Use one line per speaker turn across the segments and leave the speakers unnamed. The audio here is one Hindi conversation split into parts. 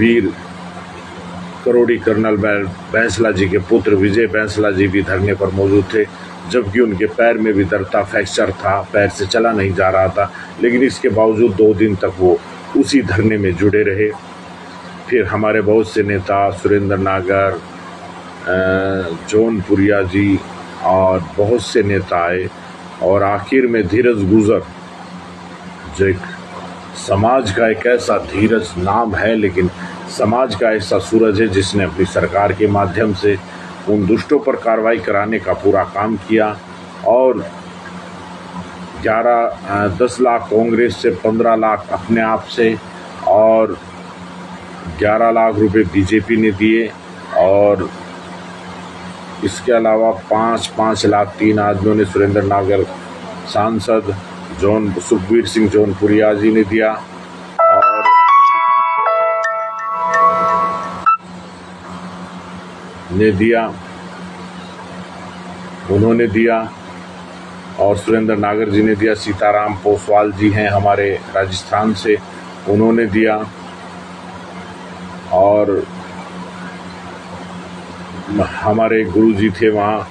वीर करोड़ी कर्नल बैंसला जी के पुत्र विजय बैंसला जी भी धरने पर मौजूद थे, जबकि उनके पैर में भी दर्द था, फ्रैक्चर था, पैर से चला नहीं जा रहा था, लेकिन इसके बावजूद 2 दिन तक वो उसी धरने में जुड़े रहे। फिर हमारे बहुत से नेता सुरेंद्र नागर, जौनपुरिया जी और बहुत से नेता आए, और आखिर में धीरज गुजर, जो एक समाज का एक ऐसा धीरज नाम है, लेकिन समाज का ऐसा सूरज है जिसने अपनी सरकार के माध्यम से उन दुष्टों पर कार्रवाई कराने का पूरा काम किया। और 10 लाख कांग्रेस से, 15 लाख अपने आप से और 11 लाख रुपए बीजेपी ने दिए, और इसके अलावा 5 लाख 3 आदमियों ने सुरेंद्र नागर सांसद, सुखबीर सिंह जौनपुरिया जी ने दिया, और उन्होंने दिया, और सुरेंद्र नागर जी ने दिया। सीताराम पोसवाल जी हैं हमारे राजस्थान से, उन्होंने दिया, और हमारे गुरु जी थे वहाँ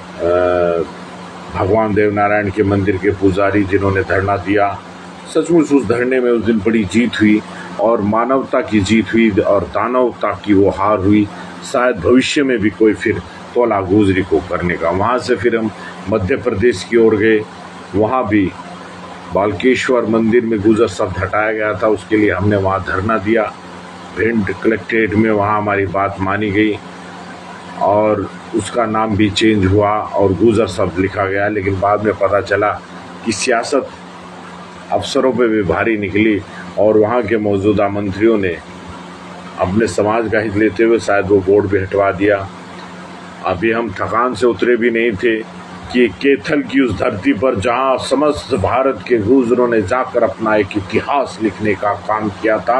भगवान देवनारायण के मंदिर के पुजारी, जिन्होंने धरना दिया। सचमुच उस धरने में उस दिन बड़ी जीत हुई, और मानवता की जीत हुई, और दानवता की वो हार हुई। शायद भविष्य में भी कोई फिर तोला गुजरी को करने का। वहाँ से फिर हम मध्य प्रदेश की ओर गए, वहाँ भी बालकेश्वर मंदिर में गुजर शब्द हटाया गया था, उसके लिए हमने वहाँ धरना दिया। भिंड कलेक्ट्रेट में वहाँ हमारी बात मानी गई, और उसका नाम भी चेंज हुआ और गुजर शब्द लिखा गया। लेकिन बाद में पता चला कि सियासत अफसरों पे भी भारी निकली, और वहाँ के मौजूदा मंत्रियों ने अपने समाज का हित लेते हुए शायद वो बोर्ड भी हटवा दिया। अभी हम थकान से उतरे भी नहीं थे कि कैथल की उस धरती पर जहाँ समस्त भारत के गुजरों ने जाकर अपना एक इतिहास लिखने का काम किया था,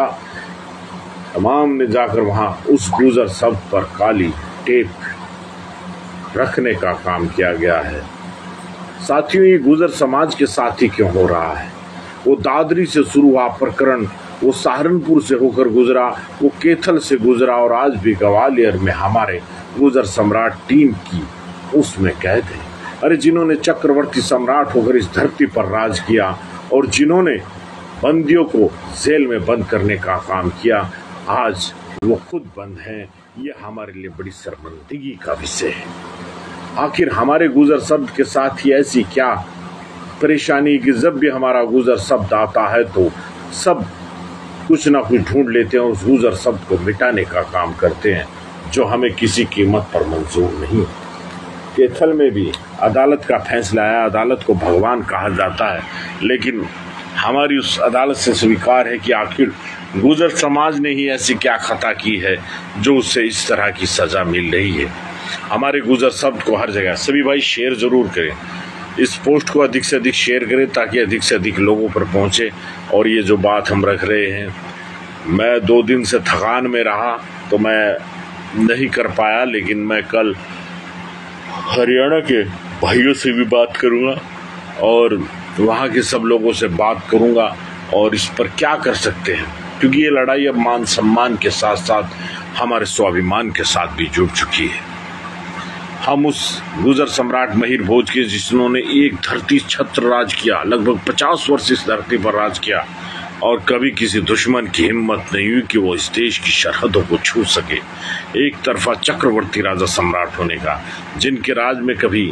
तमाम ने जाकर वहाँ उस गुजर शब्द पर काली टेप रखने का काम किया गया है। साथियों, ये गुजर समाज के साथ ही क्यों हो रहा है? वो दादरी से शुरू हुआ प्रकरण, वो सहारनपुर से होकर गुजरा, वो कैथल से गुजरा, और आज भी ग्वालियर में हमारे गुजर सम्राट टीम की उसमें कैद है। अरे जिन्होंने चक्रवर्ती सम्राट होकर इस धरती पर राज किया, और जिन्होंने बंदियों को जेल में बंद करने का काम किया, आज वो खुद बंद हैं। ये हमारे लिए बड़ी शर्मिंदगी का विषय है। आखिर हमारे गुजर शब्द के साथ ही ऐसी क्या परेशानी कि जब भी हमारा गुजर शब्द आता है तो सब कुछ ना कुछ ढूंढ लेते हैं, उस गुजर शब्द को मिटाने का काम करते हैं, जो हमें किसी कीमत पर मंजूर नहीं। कैथल में भी अदालत का फैसला है, अदालत को भगवान कहा जाता है, लेकिन हमारी उस अदालत से स्वीकार है कि आखिर गुजर समाज ने ही ऐसी क्या खता की है जो उससे इस तरह की सजा मिल रही है। हमारे गुजर शब्द को हर जगह सभी भाई शेयर जरूर करें, इस पोस्ट को अधिक से अधिक शेयर करें ताकि अधिक से अधिक लोगों पर पहुंचे। और ये जो बात हम रख रहे हैं, मैं 2 दिन से थकान में रहा तो मैं नहीं कर पाया, लेकिन मैं कल हरियाणा के भाइयों से भी बात करूंगा और वहाँ के सब लोगों से बात करूंगा और इस पर क्या कर सकते हैं, क्योंकि ये लड़ाई अब मान सम्मान के साथ साथ हमारे स्वाभिमान के साथ भी जुड़ चुकी है। हम उस गुजर सम्राट महिर भोज के, जिन्होंने एक धरती छत्र राज किया, लगभग 50 वर्ष इस धरती पर राज किया, और कभी किसी दुश्मन की हिम्मत नहीं हुई कि वो इस देश की सरहदों को छू सके। एक तरफा चक्रवर्ती राजा सम्राट होने का, जिनके राज में कभी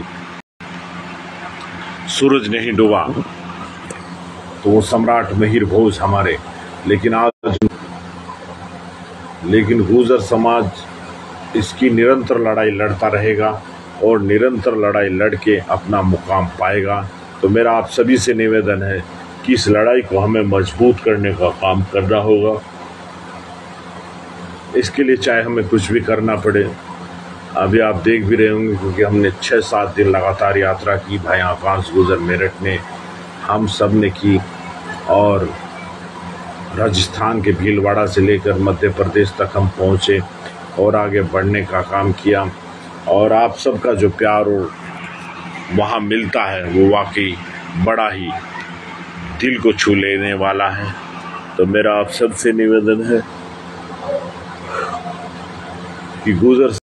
सूरज नहीं डूबा, तो वो सम्राट महिर भोज हमारे। लेकिन गुजर समाज इसकी निरंतर लड़ाई लड़ता रहेगा और निरंतर लड़ाई लड़के अपना मुकाम पाएगा। तो मेरा आप सभी से निवेदन है कि इस लड़ाई को हमें मजबूत करने का काम करना होगा। इसके लिए चाहे हमें कुछ भी करना पड़े। अभी आप देख भी रहे होंगे, क्योंकि हमने 6-7 दिन लगातार यात्रा की। भाई आकाश गुजर मेरठ ने, हम सब ने की, और राजस्थान के भीलवाड़ा से लेकर मध्य प्रदेश तक हम पहुँचे और आगे बढ़ने का काम किया। और आप सबका जो प्यार वहाँ मिलता है वो वाकई बड़ा ही दिल को छू लेने वाला है। तो मेरा आप सबसे निवेदन है कि गुजर